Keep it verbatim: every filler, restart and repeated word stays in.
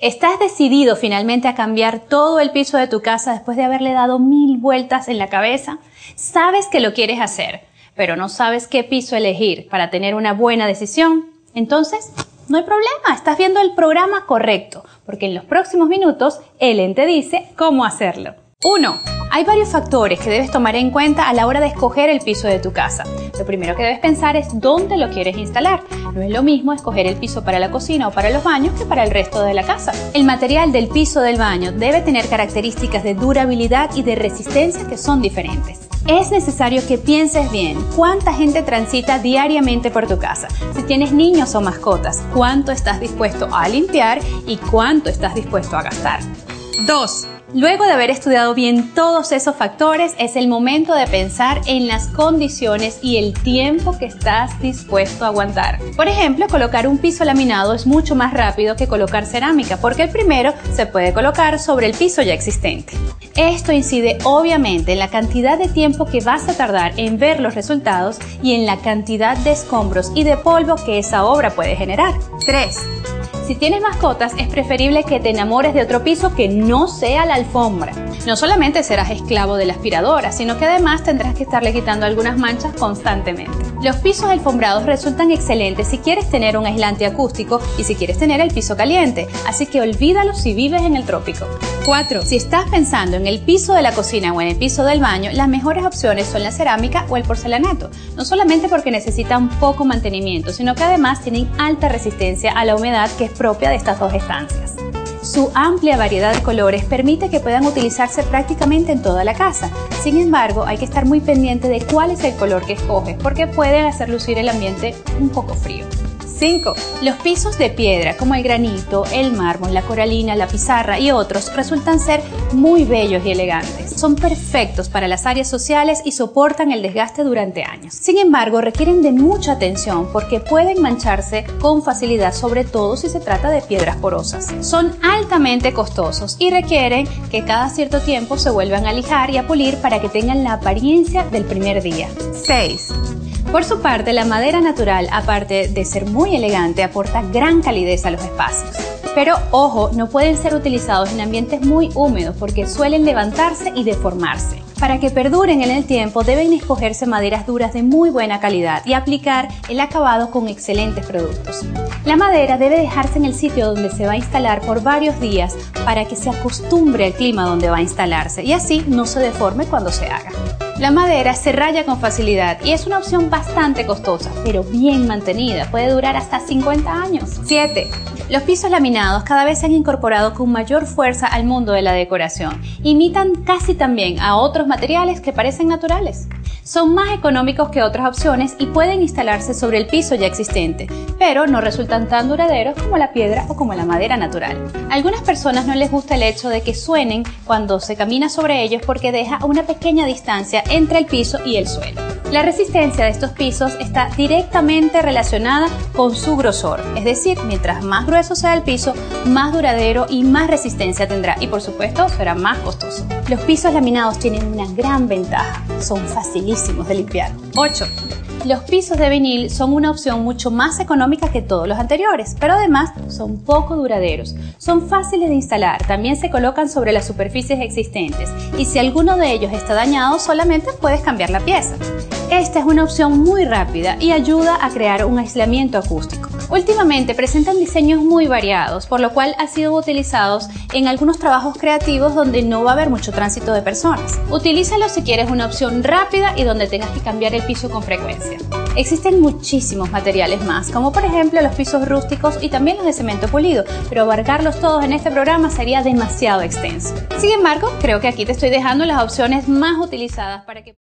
¿Estás decidido finalmente a cambiar todo el piso de tu casa después de haberle dado mil vueltas en la cabeza? Sabes que lo quieres hacer, pero no sabes qué piso elegir para tener una buena decisión. Entonces, no hay problema, estás viendo el programa correcto, porque en los próximos minutos Ellen te dice cómo hacerlo. uno. Hay varios factores que debes tomar en cuenta a la hora de escoger el piso de tu casa. Lo primero que debes pensar es dónde lo quieres instalar. No es lo mismo escoger el piso para la cocina o para los baños que para el resto de la casa. El material del piso del baño debe tener características de durabilidad y de resistencia que son diferentes. Es necesario que pienses bien cuánta gente transita diariamente por tu casa. Si tienes niños o mascotas, cuánto estás dispuesto a limpiar y cuánto estás dispuesto a gastar. dos. Luego de haber estudiado bien todos esos factores, es el momento de pensar en las condiciones y el tiempo que estás dispuesto a aguantar. Por ejemplo, colocar un piso laminado es mucho más rápido que colocar cerámica, porque el primero se puede colocar sobre el piso ya existente. Esto incide obviamente en la cantidad de tiempo que vas a tardar en ver los resultados y en la cantidad de escombros y de polvo que esa obra puede generar. tres. Si tienes mascotas, es preferible que te enamores de otro piso que no sea la alfombra. No solamente serás esclavo de la aspiradora, sino que además tendrás que estarle quitando algunas manchas constantemente. Los pisos alfombrados resultan excelentes si quieres tener un aislante acústico y si quieres tener el piso caliente, así que olvídalo si vives en el trópico. cuatro. Si estás pensando en el piso de la cocina o en el piso del baño, las mejores opciones son la cerámica o el porcelanato, no solamente porque necesitan poco mantenimiento, sino que además tienen alta resistencia a la humedad que es propia de estas dos estancias. Su amplia variedad de colores permite que puedan utilizarse prácticamente en toda la casa. Sin embargo, hay que estar muy pendiente de cuál es el color que escoges, porque pueden hacer lucir el ambiente un poco frío. cinco. Los pisos de piedra como el granito, el mármol, la coralina, la pizarra y otros resultan ser muy bellos y elegantes. Son perfectos para las áreas sociales y soportan el desgaste durante años. Sin embargo, requieren de mucha atención porque pueden mancharse con facilidad, sobre todo si se trata de piedras porosas. Son altamente costosos y requieren que cada cierto tiempo se vuelvan a lijar y a pulir para que tengan la apariencia del primer día. seis. Por su parte, la madera natural, aparte de ser muy elegante, aporta gran calidez a los espacios. Pero, ojo, no pueden ser utilizados en ambientes muy húmedos porque suelen levantarse y deformarse. Para que perduren en el tiempo, deben escogerse maderas duras de muy buena calidad y aplicar el acabado con excelentes productos. La madera debe dejarse en el sitio donde se va a instalar por varios días para que se acostumbre al clima donde va a instalarse y así no se deforme cuando se haga. La madera se raya con facilidad y es una opción bastante costosa, pero bien mantenida. Puede durar hasta cincuenta años. siete. Los pisos laminados cada vez se han incorporado con mayor fuerza al mundo de la decoración. Imitan casi tan bien a otros materiales que parecen naturales. Son más económicos que otras opciones y pueden instalarse sobre el piso ya existente, pero no resultan tan duraderos como la piedra o como la madera natural. A algunas personas no les gusta el hecho de que suenen cuando se camina sobre ellos porque deja una pequeña distancia entre el piso y el suelo. La resistencia de estos pisos está directamente relacionada con su grosor, es decir, mientras más grueso sea el piso, más duradero y más resistencia tendrá y por supuesto será más costoso. Los pisos laminados tienen una gran ventaja, son facilísimos de limpiar. ocho. Los pisos de vinil son una opción mucho más económica que todos los anteriores, pero además son poco duraderos. Son fáciles de instalar, también se colocan sobre las superficies existentes y si alguno de ellos está dañado solamente puedes cambiar la pieza. Esta es una opción muy rápida y ayuda a crear un aislamiento acústico. Últimamente presentan diseños muy variados, por lo cual han sido utilizados en algunos trabajos creativos donde no va a haber mucho tránsito de personas. Utilízalo si quieres una opción rápida y donde tengas que cambiar el piso con frecuencia. Existen muchísimos materiales más, como por ejemplo los pisos rústicos y también los de cemento pulido, pero abarcarlos todos en este programa sería demasiado extenso. Sin embargo, creo que aquí te estoy dejando las opciones más utilizadas para que